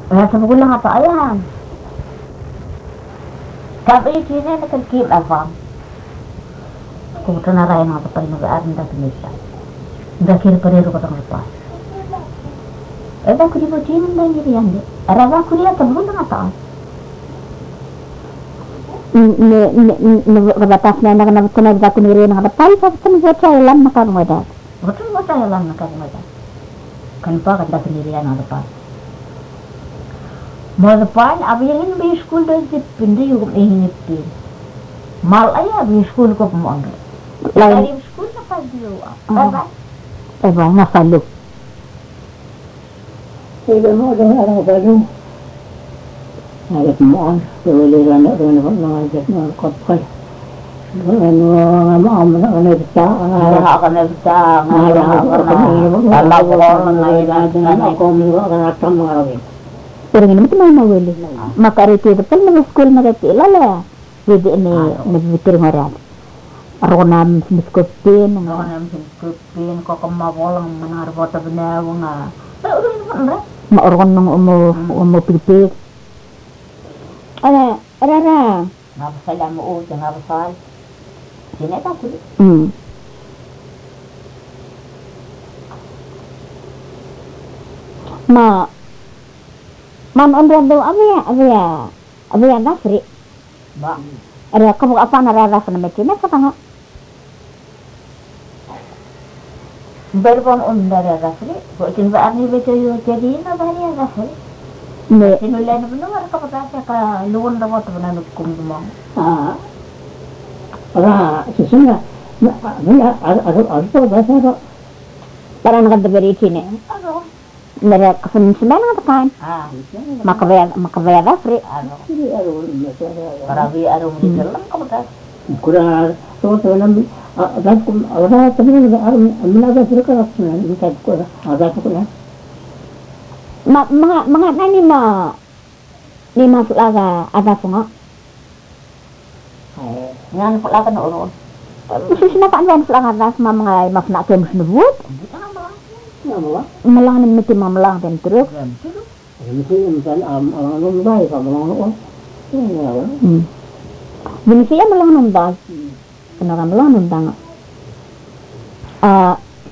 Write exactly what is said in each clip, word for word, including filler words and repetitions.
Wala sa magulang ato ayan. Sabi sini nagkikip afam. Kung ito na rin nga pa rin nag-aaral na pinita. Dahil parero ko itong lupa. Eh, ako di mo sinin na hindi yan. Arawa ko niya, tabunan nga taon. Nabatas na nakanabot ko na yung dati nire na katapay, sa ito nag-wet siya ilan na karungadat. Ito nag-wet siya ilan na karungadat. Kanpa, kanda ko nire yan ang lupa. Mga lupa, abi yung in may school doon si Pindi yung ihinip din. Mal ay abi yung school ko pumunga. Lagi yung school na pag-diyo. Bye-bye. Bye-bye, nasalo. Sige mo, doon araw ba doon? Nagit mo ang siwiliran na doon ako mga jet mga kopkay. Ano nga mo ang mga kanibsa. Mga kanibsa. Mga kanibsa. Talawar na ilan. Ako mga kanatang mga rawin. Pero nga naman ito mga mawili. Makariti ito pala mga school na katilala. Pwede ini nagbitir nga rin. Ako na miskupin. Ako na miskupin. Kakamawalang manarbota binawa nga. Pero ulo naman rin. Maorong nung umupipik. Ala, arara. Nga pasala mo o, nga pasal. Sineta ko. Hmm. Ma, man ondra daw abya, abya, abya nasri. Ba. Ada kamu apa narara sa metina sa tanga. Berbon ondra nasri. Kok kin ba ani beto yo jadi na ba ni nasri. Ne. Sinulay na benar ka patasa ka luon daw to na nukum dumang. Ah. Ora, sisuna. Na, ada ada ada bahasa Para nakadabari sini. Ano? Nara kasun semana ngatakan. Ah, makabaya makabaya nasri. ano? Hindi aro Para bi aro ni dalam ka patasa. Kurang so so nam ada kum ada tapi ada amna ada surka rasna minta ko ada ko na Ma mga mga nani ma ni masulaga ada punga. ay Ngan pala ka na uron. Kasi sinapaan yan sulaga ada sama mga mafna kem snubut. Hindi ka na ba? nama Malang ni miti mamalang ten truk. mesti misal am am am baik ka mo ya Hmm. Bini siya malang nung bas. Kenapa malang nung tanga? Ah.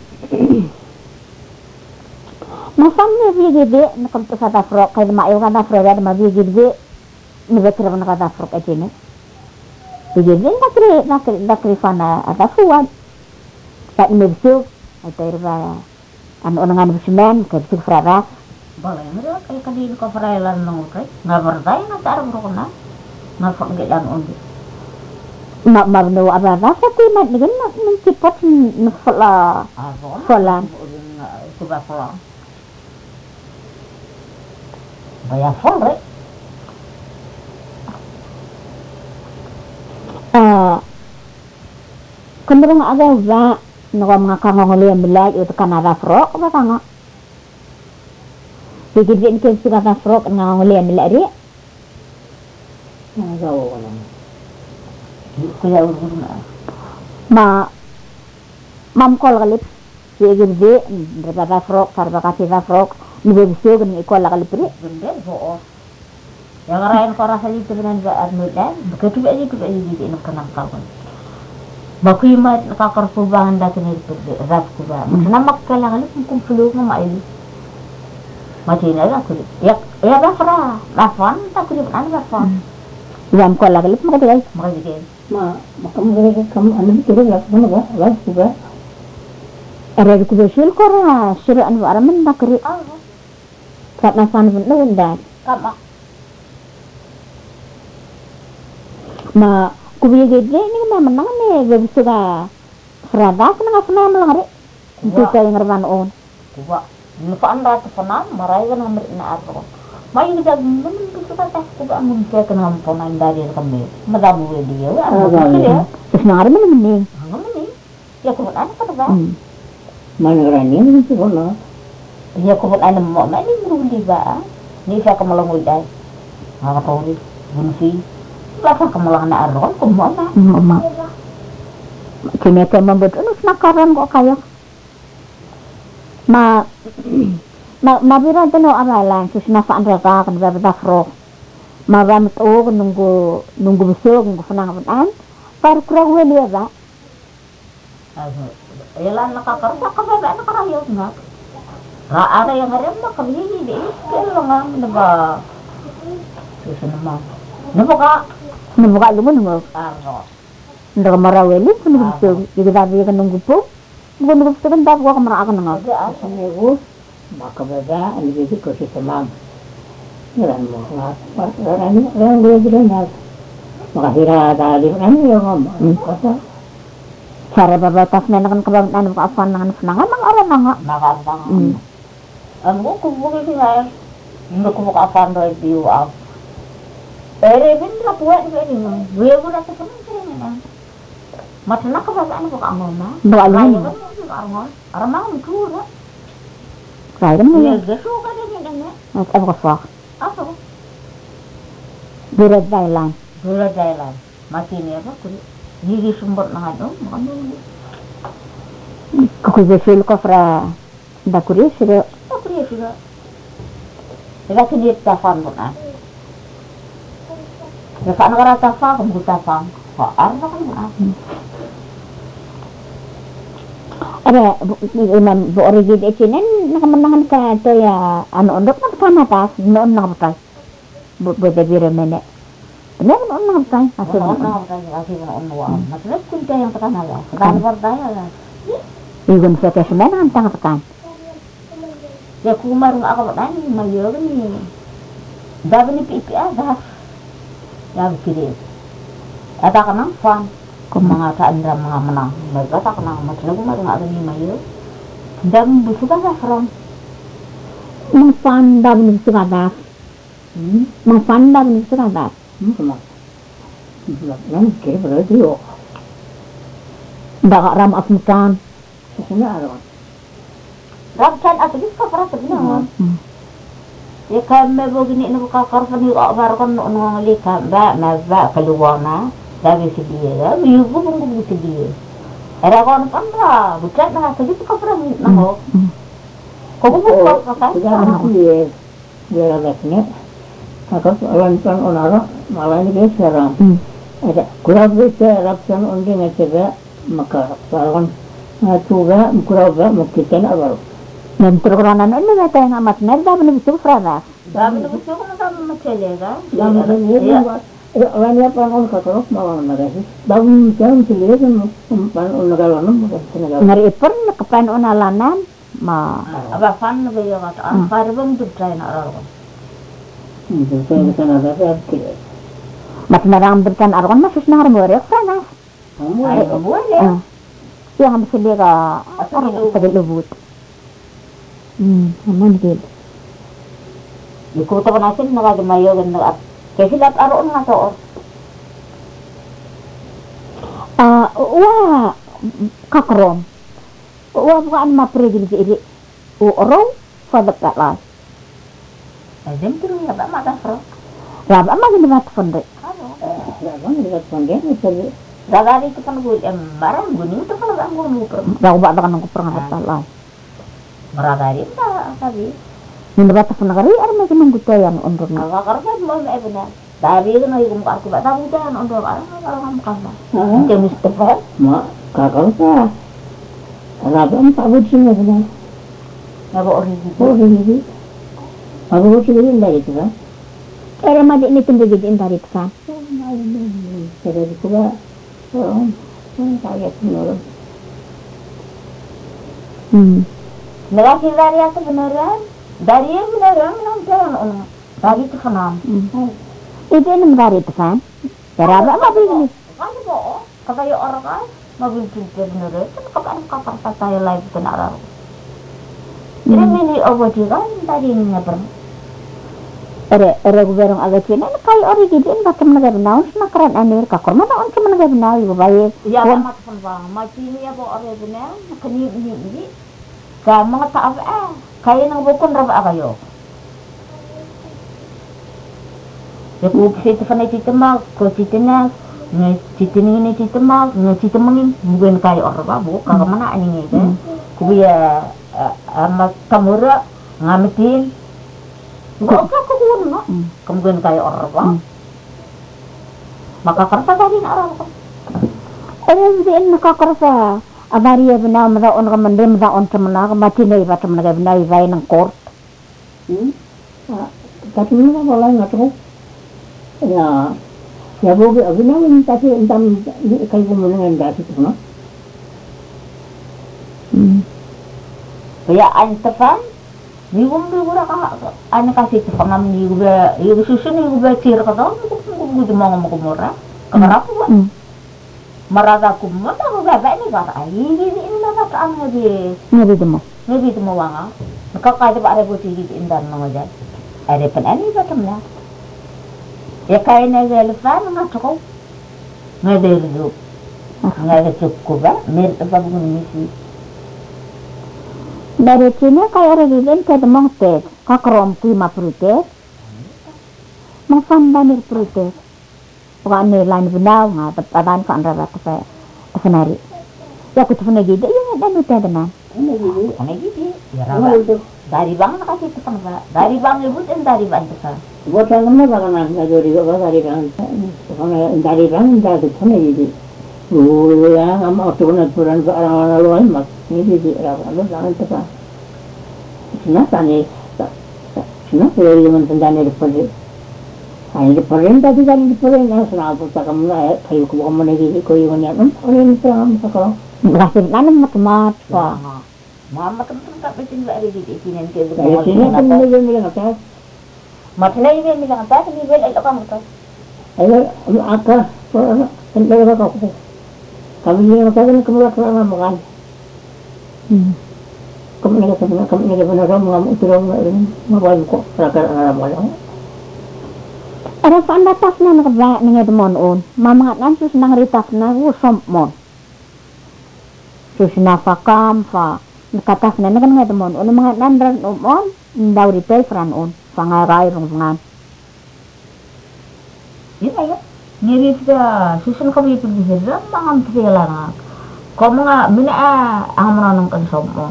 Masam ni bigide nakamta sa tafrok kay maayo ka tafrok ya mabigide ni bekira na ka tafrok ay ni. Bigide nakri nakri nakri fana atafuan. Sa inibsuk ay tayo ba ano nga nabisimen kay bisuk frara. Balay mo rin kay kanino ka parailan ng utay. Nga barday na tarong ko na. Nga panggilan undi. Ma mabno abara sa timat ni gan nang tipot nufala Ako? Falan. Suba falan. Baya fol re. Ah, kandang aga ba no mga kangongoli ang bilay ito kanara frok ba tanga? Sige din kay sila na frok ang ngongoli ang bilay ri. nagaw ko lang Kuya ulo na. Ma mam kol galip sige di berapa frok sarba kasih frok ni bebisyo kan iko la galip ri. Ganda oo. Yang arayan ko rasa dito binan ba ano dan. Begitu ba dito ba dito ino kanang kawan. Bakuy ma nakakarpubangan dati ni ras ko ba. Namak ka lang galip kung flu nga maili. Mati na lang kulit. Ya ya ba fra. Lafan ta kulit an lafan. Yam kol la galip mo kay. Makagigil. ma makam gere kam anu kire ya sama ba ba juga Era ko besul ko ra sira anu araman nakri. Ah, Kat nasan pun dan. kama. Ma kubiya gede ni ma menang ni bebisyo ka frada kana kana malang ri. Itu kay ngarban on. Kuba. Nufaan dati pa na, maray ka naman na araw. May nagag naman gusto ka tas kuba ang mungkaya ka naman po na indari kami. Madamo yung diyo. Ano ba siya? Terus nangar man ni. Ano man eh. Ya kubot ano ka ba? mana rani ni ko na Ya kubot ano mo. May hindi ba? Ni siya ka malangoy dahil. Mga katori. Bunsi. Wala ka malang na araw. Kumo na. Ma. Kinete mambut ano nakaran ko kayo. Ma Ma mabira tano amalan sus nafaan reka kan ba tafro. Mabam to nunggu nunggu besok nunggu senang penan. Par kurang we dia ba. Yalan nakakarta ka ba na karayo nga. Ra ada yang ngaram na kabili di kelo nga naba. Susun naman. Nabo ka Nunggu lu nunggu. aro. Ndak maraweli nunggu besok. Jadi tapi kan nunggu po. Nunggu besok kan tak gua kamera akan nunggu. Ada asal maka beda ini jadi kursi semam orang mau orang ini orang dia bilang maka hira tadi ini yang ngomong kata Cara babatas na kan kebangan buka afan dengan senangan mang orang nanga. Nakantang. Hmm. Ang ko kubuki nga. Hindi ko buka afan do view out. Pero bin la puwa ni ni mo. Buya mo na sa kanang na. Matana ka ba ano buka mo na? Buka Ay, mo. Armon. Armang mtura. Kaya mo Iya, yun. gesu ka din na. At ako kaswak. Ako. Durad Thailand. Gula Thailand. Mati ni apa ko. Hindi sumbot na ano. Ano. Kukubesil ko fra dakuri sila. Ako rin sila. Ila kinit tafan mo na. Ya ka nagara tafan, kung tafan. Ka arna ka na. Ada imam bu origin e chinen nakamenangan ka to ya ano ondok na kamatas noon nakapatay. Bu bu debire mene. Benar noon nakapatay. Ako Aso na ka kasi na unwa. Matlas kun tayo ka na la. Kan wartaya la. igun sa kesmen ang tangatakan. Ya kumarung ako ba ni mayo ni. Dabi ni pipi ada. Ya kiri. Ada kanang fan. Kung mga kaandra mga menang. Mereka tak kenang matlas kumarung ako ni mayo. Dam busu ka sa from. Mang fan dam ni sugada. hmm Mang fan dam ni sugada. hmm kemana bulan yang kira berarti yo Baka ram asmutan. sesungguhnya ada Ramchan ato di ka para sa binawan. Ya kami begini ni buka karpan ni kau baru kan nong ngali kamba maba keluarna dari sedia, minggu pun minggu sedia. Era kan kanda, bukan nah sedih tu kapra naho. Kau pun buka tidak kakak. ada dia dia lasnya maka lantan onara malah ini dia sekarang ada kurang bisa rapsan undi ngecega maka sekarang ngacuga kurang mungkin apa Dan terkeranan ini kata yang amat nerda benar-benar frada. Dami na gusto ko na kami machelega. yang ada ini orang yang pangon katorok malah nagasi daun jam sendiri kan pangon nagalan maka nagalan Ngari ipon nakapan unalanan ma Aba fan na bayo ka ang para bang dugtay na araw. itu saya bisa nagasi kira mat narang berkan aron masus na harmore frada. kamu Ay, ada abuele. Ah. Yang mesti dia ka aron sa lubut. Hmm, aman gid. Ikuta ko natin nakagamayo ganda at kasi lahat aroon nga to. Ah, wa kakrom. Wa bukan mapregi di iri. U oro fadak lah. Ay, din tiro nga ba mata fro. Raba ma gini mat fonde. Ano? Abang lihat panggen itu Gagari ko pa nagul em marang guning to pala ang gulo pro. Ba ba kan ko perang lah. Maragari ta sabi. Ni ba ta fonagari ar ma kinang gutayan ondur na. Nagakarga mo na ebena. Dari ko na yung ko ba ta buta an ondo ara ang kama. ah Ke Mustafa. mak kakak sa rabam pabut sini benar Nga ba origi ko. oh ini aku sini dari itu kan Era ma di ni tumbe gid indari tsan. saya di kuba oh saya menurut Hmm. Nagasi dari ako beneran. Dari yang beneran nang jalan ono. Dari itu kenam. Itu ni mari tsan. Ya raba ma bini. Ano po? Kakayo orang kan, mobil cinta beneran. Kan kapan kapar saya live kan araw. Jadi mini obodi kan tadi nga per. Ere ere guberong aga china na kay ori gidin batam na gabnaw na karan anir ka korma na on ka man gabnaw yu baye. Ya mat pun bang, mati ni abo ore bener, kani ni ni. Ka mga taaf eh, kaya nang bukon raba kayo. Ya ku situ fanay titama, ko titina, nga titini ni titama, nga titamangin, bukan kayo ore ba bu, ka mana ani ni kan. Ku biya amat kamura ngamitin. Enggak usah kukunin no. Kemudian kayak orang bang. Maka kerja tadi nak orang kok. Eh, din nakakarsa. Abariya bina mada on kamande mada on semana kamati nei bata mana bina ivai nang court. Hmm. Tapi mana kalau nggak tahu. Ya, ya boleh. Abina ini tapi entam kayak gimana yang dah itu no. Hmm. Kaya antefan, ni gumbi gura ka ane kasi tefan ni gube, ni susu ni gube tir ka to, gube di mga makumura. Kamara ko ba? Marada ko mo ta ko ba ni ba ai ni ni na ba ta ang di. Ngabi mo. Ni di mo wanga. Nakakaya ba are buti di indan mga jan. Are pan ani ba tamla. Ya kaya na gelfan nga to. Nga de do. Nga de ko ba? Mer ba bu ni si. Dari Cina kaya regilen ke demong tet, kakrom lima puluh mengsambanir puluh bukan lain benar nggak tadan kan rapat apa senari ya aku tuh negide ya dan udah tenan Ane gitu, ya rawa. Dari bang nak kasih tukang pak. Dari bang ibu dan dari bang tukang. Buat yang mana bagaimana nggak jadi apa dari bang. Kalau dari bang dari sana jadi. Oh ya, kamu waktu nak pulang ke orang-orang luar mak ini di rawa lu jangan tukang. Kenapa nih? Kenapa ya zaman penjana di pagi? Hanya di pagi tadi kan di pagi nggak senang apa tak kamu lah kayu kamu mana gitu kayu mana pun orang terang sekarang. Berhasil nanam mat-mat Wah, mama teman-teman tak betul juga ada di sini nanti ada Kayu sini kan mulai mulai ngatas. Macam ni ni bilang apa? Ni bel elok kamu tu. Ayo akar kan dari kau. Kami ni ngatas ni kamu nak kerana makan. Kamu ni kamu kamu ni benar kamu kamu turun ini mawar kok rakar anak malam. Ada fan batas na nakaba ninga demon on. Mama nan sus nang ritas na usom mon. Sus na fakam fa nakatas na nagan nga demon on mga nan ran on daw ritay fran on pangaray rong ngan. Yun ayo. Ngirit ka susun kami pergi hira mangan kila na. Kamu nga mina ang mananong kan somo.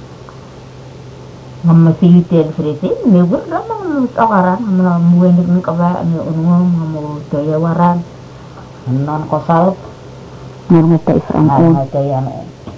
Ngamati tel frite ni gur ramang okaran mana muwen ni kaba ni unung ngamu daya waran non kosal Nang ta ifran on. na daya na.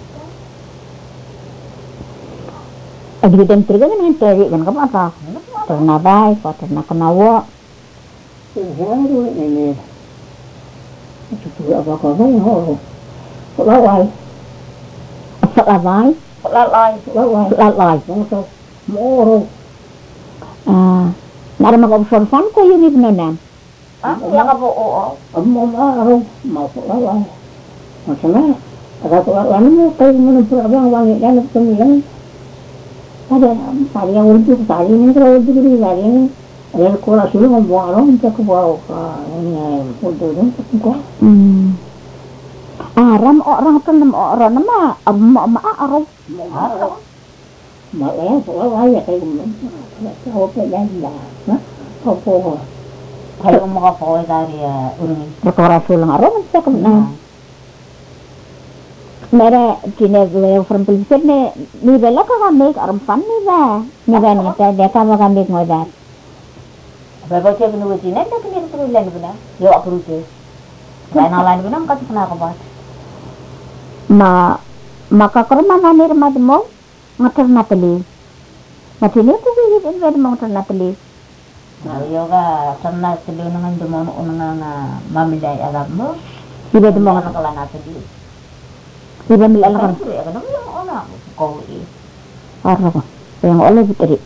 Adi dem terga nan teri kan kapa ta. Terna bai fa terna kenawa. Baru ini. Itu apa kau yang hor. Lawai, Salawai, Lalai. lawai, lalai. motor, moro. Ah, nara mag-observe fan ko yung ibnanan. Ah, yang apa oh. Amo maro, mau lawai. Macamnya, ada tu lawai ni kayu mana pun abang wangi dan pemilang. Ada tadi yang urut tadi ni kalau urut ni tadi ni ada kola sulu membuang orang tak bawa ini untuk tu kau. Hmm. Aram orang tu nam orang nama amma ma arau. Maro, malah lawai ya kayu mana. Kau pegang dah, nah, kau kau. Kayo mo ka po dari urang. Berkora sulang arau sa kumna. Mera kine le from police ne ni bela ka kami aram fan ni ba. Ni ba ni ta de ka ba kami ngodat. Bago siya binuwi na ta kini ko lan bina. Yo apruce. Kaya na lan bina ka sana ka ba. Ma makakarma na ni ramad mo ngater na tali. Matini ko gigit in bed mo ngater na tali. Yo ka sana silo nang dumo unang nga mamilay alam mo. Iba mo Mga nga nakala natin di. iba mil ala kan. Ano ano yung ona ko i. Arro ko. Yang oleh biteri.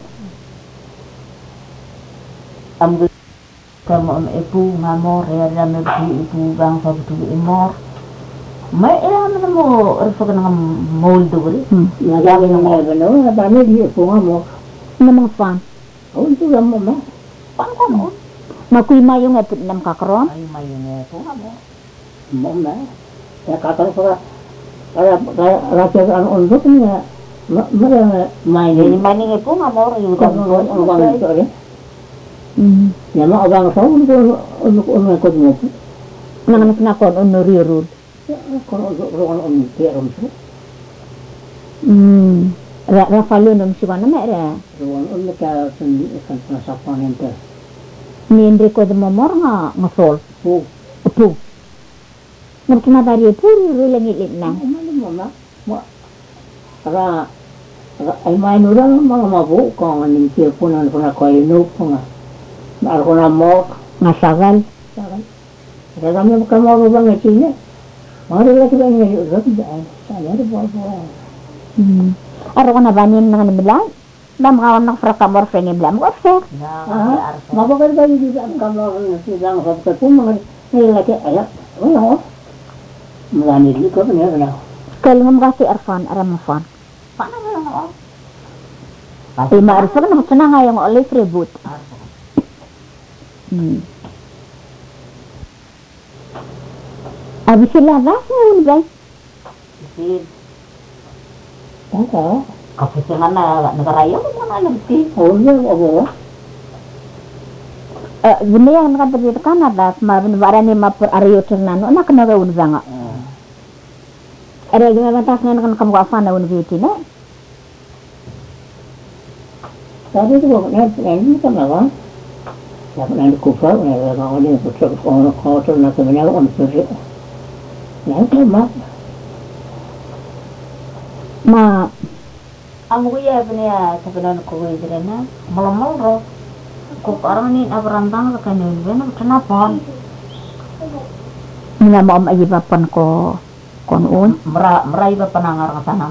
Am kamu am ibu ngamor ya ram ibu bang sa butu imor. May ilan mo reso ka ng mold duri. Nagawa ng mga bano, dami di po mo. Namang fan. Oh, itu lang mo ma. Pang ka mo. Makuy mayo nga pit nam kakron. Ay mayo nga po nga mo. Mo na. Ya kata ko kaya raja ang undok niya. Mara main Ini ni. maning ipo nga mo yung Kung ang bang ito rin. Hmm. Ya ma abang sa undok undok undok ko mo. Nang nakon onori rud. Kalau undok ron on pero so. Hmm. Rafalo nom si kana mere. Ruang un ka sen kan penasapan ente. Ni Enrico de Momor nga ngasol. Pu. Pu. Nam kina dari pu rulang ilit na. Mana mama. Ma. Ra ai mai nurang mga mabu ko ngin ki punan puna ko inu punga. Mar ko na mo Ngasagal. sagal. Ra kami ka mo ba ngini. Mari lagi ba ni ro ti dai. Saya ada bawa. Hmm. Aro ko na banin nga nibilang. Dam ka nak fra kamor fe ni blam ko fe. Ah, mabakal ba yung bisa ang kamar na silang kapag kung mga nilaki ayak, ano? Marami dito ko niya na. Kal ngam kasi Arfan aramafan. Paano mo lang ako? Ay maarsa na sana nga yung olay reboot. Hmm. Abi sila ba? Ngayon ba? Kasi, Tata, kasi nga na nagarayo mo mga nagti. oh, yung abo. Eh, benda yang nak terjadi di Kanada, kemarin baran ni mapur Aryo Ternano, nak kena gaun banga. Ada gimana tasnya kan kamu apa na un beauty na? Tadi itu kok net ini kan apa? Ya kan kufa, ya kan ini pucuk orang kotor nak sebenarnya on suri. Nah, itu mah. Ma, Ang kuya niya sa pinon ko kuya dire na malamal ro. Ko parang ni abrantang ka kanin ben kenapa? nila mo am ayibapan ko kon un. Mera merai ba panangar ka tanam.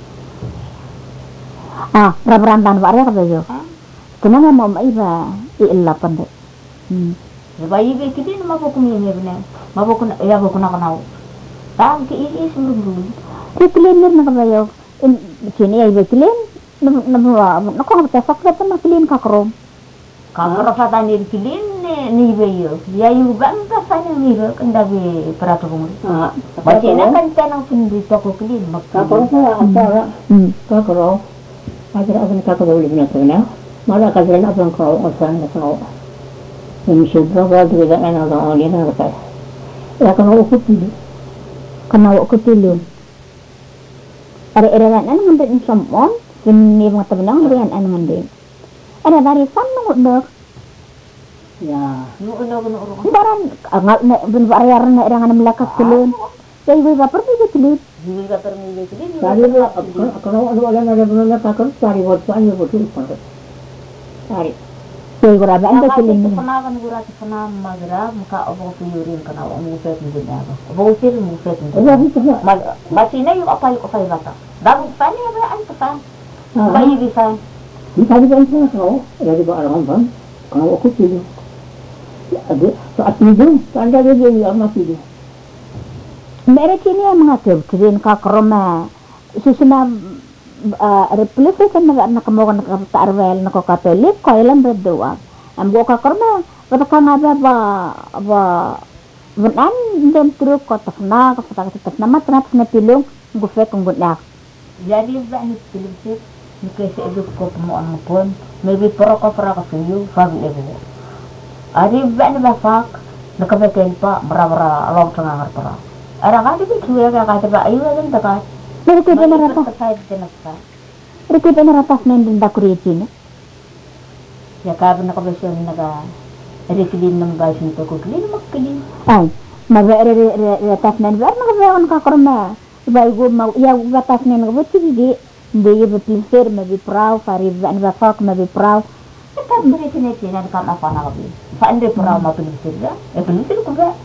Ah, raberantan ba ka beyo. Kenapa mo am ayiba iilapan de. Hmm. Bayi be kidi na maboko mi ni ben. Maboko na ya boko na kanao. Tang ki is mulung. Cleaner na kabayo. In sini ay clean. Na na na ko ta sakit na clean ka krom. Kamera fata ni kilin ni beyo. Ya yu bang ka sana ni ro kanda be prato bung. Ah, Baca na kan tanang pindi to ko kilin makka. Kako sa antara Hmm. kakro. Ada apa kakro boleh bina sana. Mala kadran apa kau osan kau. Ini sudah kalau tidak ada orang lain nak kata. Ya kalau aku pilih. Kana ko tilun. Are era nan ngan samon, ni mga tabenang rian an ngan Ada dari san nung dok. Ya. Yu uno uno ro. Baran ngal na ben variar na era ngan melakat tilun. Kay wi ba pergi ke tilun. Yu ga permi be kilin. Tadi kalau ada orang ada benar kakro cari buat saya betul pun. Cari. Kay wi ba anda tilun. Kana kan gura ti kana magra muka obo piyurin kana o mu fet ni na ba. Obo sir mu fet ni. Ya bisa. Mag masina yu apa yu apa bata. Dagu fani ba an pa. Bayi bisa. Tadi kan saya tahu, dari bawah orang bang, kalau aku pilih, ada saat itu, tanda dia jadi amat pilih. Mereka ini yang mengatur tilun ka kroma. Susuna replace kan na na kamo kan ka tarwel na ko katolik ko ilan berdoa. Am go ka kroma, bata ka nga ba ba ba Bunan dem truk ko tafna ko pata ka tafna matrat na tilong gufet kung budak. Jadi ba ni pilipit ni kasi eduk ko mo ang pon maybe pro ko para ka suyo fag lebe. Ari ba ni ba fak nakabeken pa mara-mara alaw sa ngar para. Ara ka di kuya ka ka ba ayo lang ta ka. Mereka benar apa? Sa sa sa. Mereka benar apa nendin da kuritin. Ya ka ba nakabesyon naga rekilin ng basin to ko klin makkilin. Ay, mabere retas nen ber nagawan ka korma. Iba igo mau ya gatas nen ngabuti di di betul fer mabi prau fari ban ba fak mabi prau. Kita beri sini sini kan apa nak bi. Fa ande prau ma pilipit ya. E pilipit ko ba.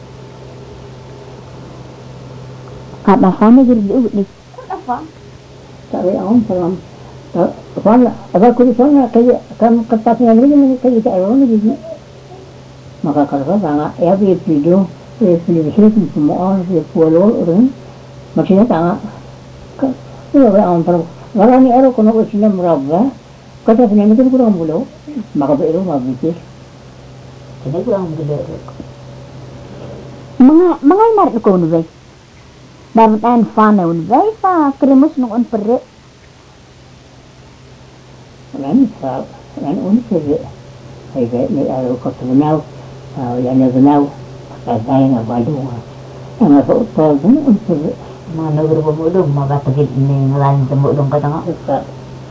Kata fami jadi di Apa? Tapi orang dalam apa apa kulit sana kayak kan kertasnya ini kayak kayak orang ini. Maka kalau sangat ya bi video bi video semua orang bi pulau orang maksudnya sangat itu orang perlu orang ni orang kono sini meraba kata sebenarnya itu kurang pulau maka beru mah mikir Jadi kurang gede. mga mga mar ko no bay. Dapat an fana un bay pa kremus nung un perre. Lan sa lan un sebe hay bay ni aro ko tunaw ya na tunaw ay na badu ang ako to un sebe Mga nagro mo dong mga tagid ni ngalain sa mo dong katanga. sa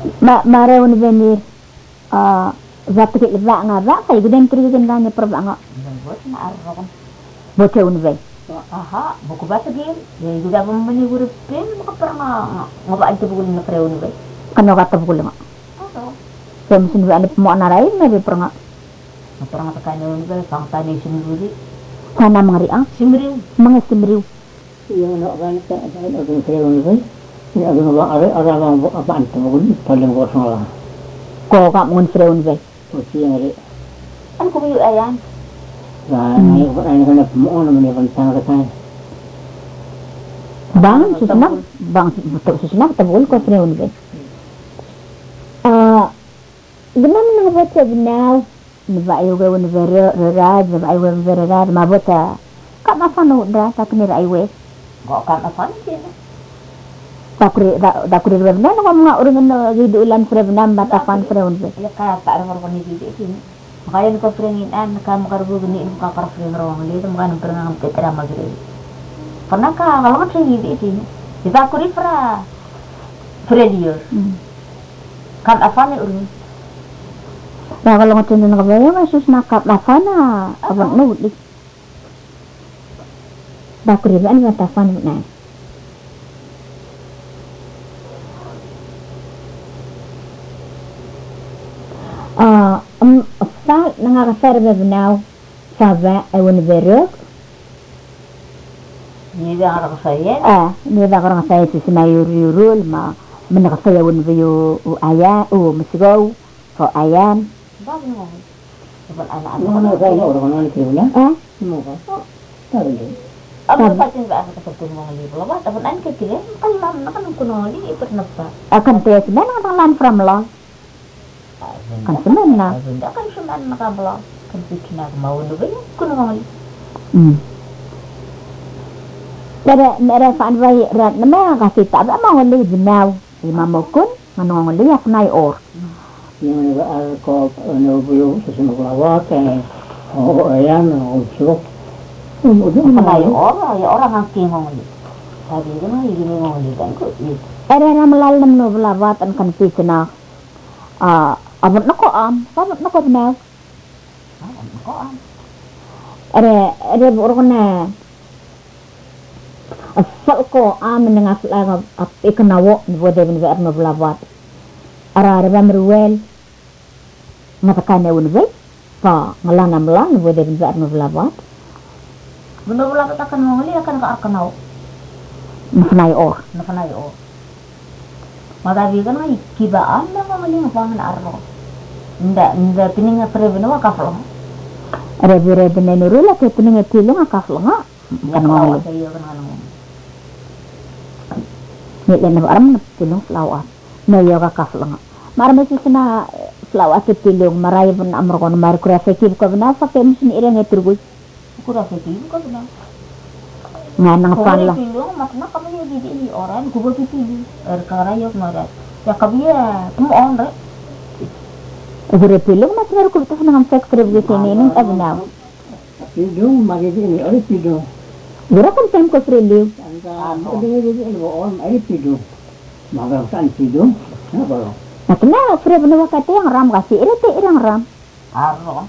Ma mareun venir ah zat ke ba nga ba kay guden tri guden ganya per ba nga Dan buat na arro. boteun ve Aha, buku bahasa game. Ya juga membeli huruf pen, maka pernah ngobat aja buku na preu ni bay. kano kata bukul nga Ano? so musin ba ani mo naray na be per nga Na pernah tekan ni bay, pang tani sendiri. sana mangri ang Simriu. mga simriw Yung ano kan sa sa agong kaya ni ba? Ni agong ba are ara bang apa ante mo ni paling kosong lah. ko ka mun freun ve O siya ri. Ano ko yung ayan? Nah, ni ko ani kana mo ano ni kan sang kan. bang susna bang betul susna tabul ko freun ve ah gimana nang baca benar ni ba ayo ga won vera rad ba ayo vera rad ma bota ka ma fano dra ta kini rai we Gak kan apa ni? takuri da kuri benar na mga urang na gidu ulan freun bata fan freun ve Ya kaya tak ada orang ni di sini. Makanya ko pringin an kamu karbu gini ka kar pring rawang li tuh kan pernah ngampe tera magre. Pernah ka kalau kan sini di sini. Kita kuri fra. Fredior. Kan apa ni urang? na kalau ngotin na ka ba ma sus na ka na fana abang no di da kuri ba ani bata fan na ah um sa nangaserve benaw sa ba ay won verok Ni dah orang saya. ah ni da karang saya si sinayur yurul ma menaka saya won veyo aya o musgo ko ayan Dah ni ngomong. Sebab Ano anak-anak. na kaya orang ano ni na? ah Mo ka. Tayo. Apa pati ba ako sa mga libro ba? Tapos an ka kire, alam na kan kuno ni ipernah pa. akan tes na nang lan from lo kan semen na Hindi kan suman nakablo. Kan pikina mau do ba kuno mga hmm Dara dara fan vai rat na ma kasi ta ba ma wali binaw lima mo kun manong wali ak nay or Yung ba ar ko ano buyo sa sumagawa kay o ayan o suk. Ano do Kaya orang, ya orang ang kingong ni. Sabi ko na higini ngong ni kan ko. era na malal nam no blawat an kan pisna ah abot na ko am abot na ko binaw Ko ang era era buro na asal ko am na nga sala ap ikanawo ni bode bin ver no blawat ara ara ba merwel ngatakan ya unwe pa ngalana melang ni bode bin ver no blawat benar wala ka kan ngong ni akan ka arkanaw. nafnay or Na panay o. Madabi ka na ikibaan na ngong ni ngapang na arro. Nda nda pininga preveno ka flo. era bire bin nurula ke tuninga tilong akaflo nga kan ngol Sa iyo kan ngong. ni len na aram na tilong flawat na yo ka kaflo nga marami si sina flawat ke tilong maray bin amro ko mar kura fekib ko na sa kemis ni ireng eturgoy Ko ra sa tin ko na. nga nang Ko fan ra la pilong mak na kami di di orang ko ba pipili. Er karayok marat. Ya kabiya tumuon re. Ugure tilong na tinaro ko ito nang fek trip ge sini ni abnaw Pidong magiging ni ori pidong. gura kan tem ko triliw Anda mo dingi dingi ni on ay pidong. Magang san pidong. Na ba? nakna free bena wakati yang ram kasi irete irang ram Arro.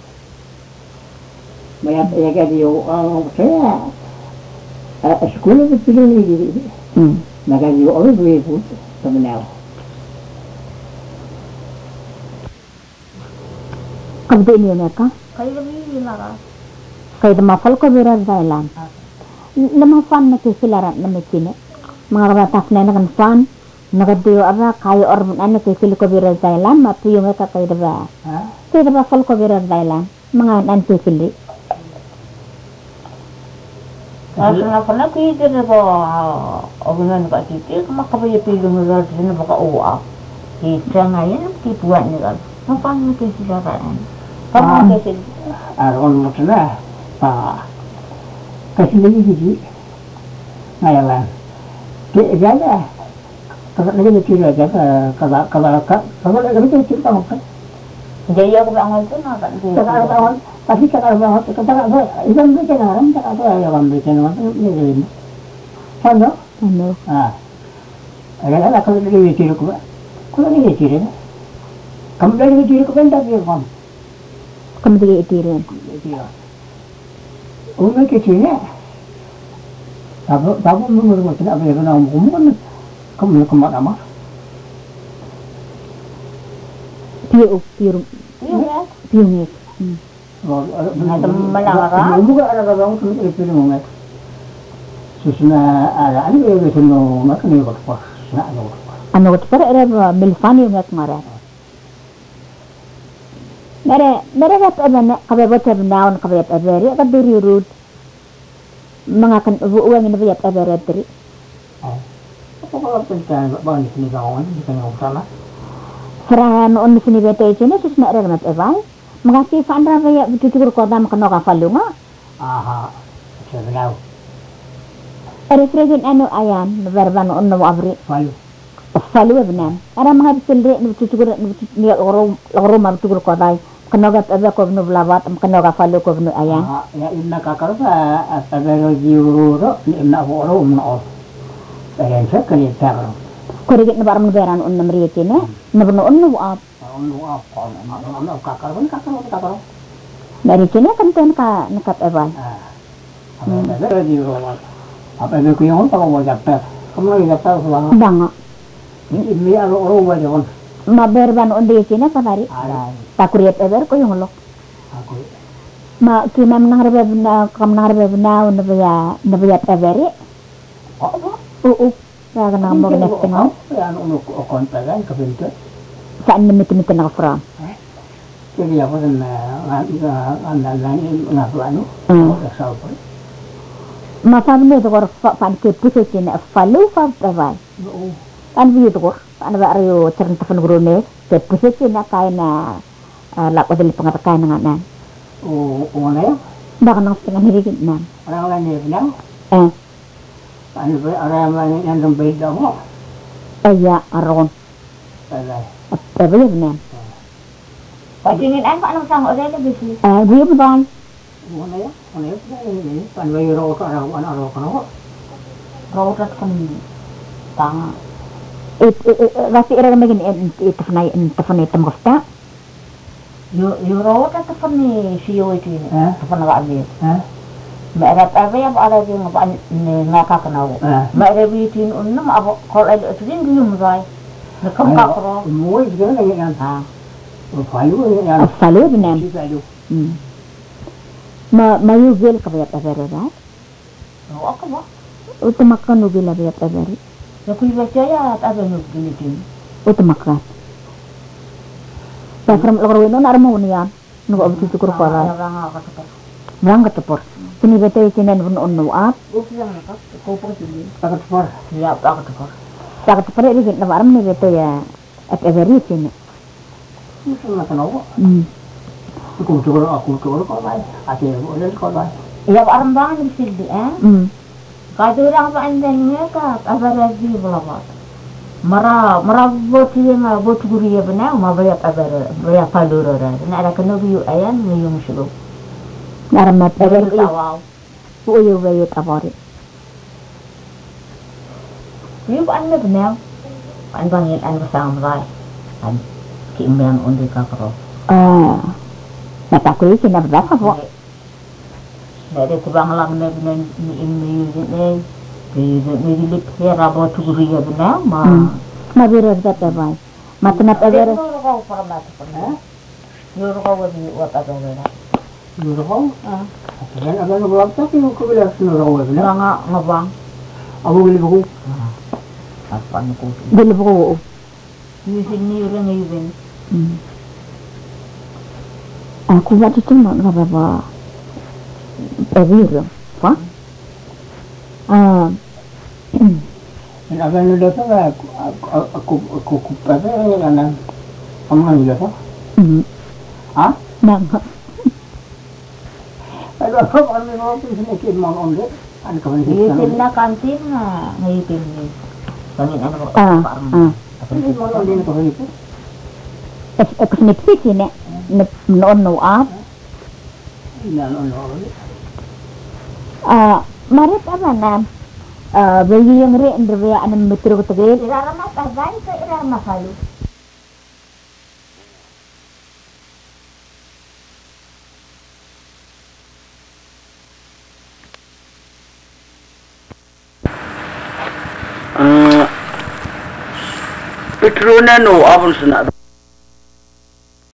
Mayat ya ka diyo ang saya. Eh sekolah itu pidong ni di. hmm Naga diyo ori buwi po sa Manila. kabde ni ka Kaya gabi la ka. kay mafal ko bira dailan lama fan na kisilaran na mekine mga kabatas na kan fan nagadiyo aba kayo or ano kisil ko bira dailan mapiyo ka kay daba Ha? kay daba fal ko bira dailan mga nan kisili Kasi na pala kiti na ba ogunan ka kiti makabaya pilong na din na baka uwa. Kita ngayon tipuan ni kan. Napang na kasi saraan. Pang kasi Aron mo na. Ah. Kasi lagi di. Ngayon. Kaya gana. Kalau lagi ni kira jaga kalau kalau kalau lagi ni cerita apa? jadi aku bangun tu nak kan. Kalau kalau tapi kalau kalau kalau kalau ikan bikin orang kalau kalau ya orang bikin orang ni ni. Kalau ano ah. Ada ada kalau lagi bikin aku. Kula ni diri. Kamu dari diri ko benda biar kam. Kamu tiga itirin. Dia. Umur kecil ni. Tahu tahu umur macam apa yang nak umur kamu nak kemat ama. Piu piu Iya ya. piu ni. Ada malang Bukan ada orang tu itu ni. Susuna ada ani yang sunu nak ni buat apa? Nak ni. Ano ko para era milfani ngat mara. Mere mere kat ana kabe bota naon kabe aberi ka duri rut. Mengakan uang ini biat aberi teri. Apa kalau pencari bang ni kawan ni kan orang sana. Serangan on sini bete ini sus nak era mat evan. Mengasih fandra ya begitu kota makno ka falunga. Aha. Sebenarnya. Era fregen anu ayan verban on no abri. Falu. Falu benan. Ara mga bisilre ni tutugur ni loro loro ma tutugur ko dai. Kanoga ebe ko no blawat kanoga falu ko no ayan. Ah, ya inna kakar ba asagaro jiuro ni inna woro no. Ayan sa kali taro. Ko rigit na baram beran on namri kene. Nabno on no ap. Ono apa? Ono kakar pun kakar pun kakar. Dari kene kan ten ka nakat eban. Ah. Asagaro jiuro. Apa itu yang orang mau japet? Kamu lagi japet selama? Banga. Ini aro aro bajon. Ma berban on de kene panari. Ada. Takuriat eber ko yung lo. Aku. Ma kina menang rebe na kam nang rebe na on ya na ya everi. Apa? Oo. Ya kana mo nek tengok. Ya ono kon pegan ke pintu. Saan na mitimit na fra. Jadi apa dan anda lain ngaku anu? Kesal pun. Ma famne to kor fa pan ke puso kene falu fa evan. Kan bi to kor an ba ayo cern tafan grone ke puso kene kaina lak wadali pangatakan nganan. Oh, mana ya? Baka nang setengah hirigit na. Orang lain ni bilang, Eh, anu orang lain yang sampai damo. aya aron. Ada. Tapi na. Pagingin an pa nang sang ore le bisi. Eh, dia ban. Mana ya? Mana ya? Ini pan bayi roh kan orang anak roh kan apa? Rawat kan tang. It rasi era megin it tafnai tafnai tamgosta. Yo yo rawat ta fani siyo itu ini. Eh? Fana ba ali. Eh? Merat ave yang ada di ngapa ni ngaka kenau. Eh? Merat bitin unnam abo kol ada tudin dulu mulai. Nakam ka kro. Mui juga lagi yang Ha. falu yang Falu benan. falu. Hmm. Ma mayu gel kabayat avero da. Oh ako ba? Utamakan no gel kabayat avero. Ya kuy baca ya ada nu gilitin. Utamakan. Pakram loro no narmo niya. No ob tu kur Ya para. orang ka ka. Brang katapor. Sini bete sinen no no at. Upi yang ka ko pang sini. Takut for. Ya ka ka ka. Sakat pare ri na baram ni bete ya. At averi sini. Ini sama kenapa? Hmm. Aku coba aku coba kau baik. Ada boleh kau baik. Ya orang bang ni sini eh. Hmm. Kado orang pa andanya ka abarazi bulamat. Mara mara boti nga bot guri ya bana ma bayat abara baya paluro ra. Na ada kano biu ayan ni yung shugo. Naramat averi. Wow. Uyo bayot avori. Biu pa anda bana. An bangin an basang rai. An kimyang undi ka kro. Ah. Natakui sina berapa po? Dari kubang lang na bina ni imi yun eh. Ni dilip hera bot guri ya bana ma. Mabiro berapa bay? Matanap averi. Yoro ko para mat pa na. Yoro ko wa ni wa pa na. Dulu kau. Ah. Kan ada yang belum tahu kau kau bilang sini orang Nga bilang. nga nga bang. Aku beli buku. Apa ko. Dili po. Yusin ni yun nga yun. Hmm. Aku buat itu nak apa? Aviro. Pa? Ah. Dan apa yang udah tahu aku aku aku aku apa yang mana? Kamu kan udah tahu? Hmm. Hah? Nang. Ada apa orang yang orang tu sini kirim orang orang ada kawan Yusin na kantin na ngayon ni. Bangin ano ko. Ah. Ah. Ini orang orang itu itu. Ek snipsik ini. Noon no up. Ini orang orang. Ah, marit apa nam? Ah, bayi yang re ndre ya anam metro ko tagil. Iraramat agay sa iraramat halu. Petrona no avon suna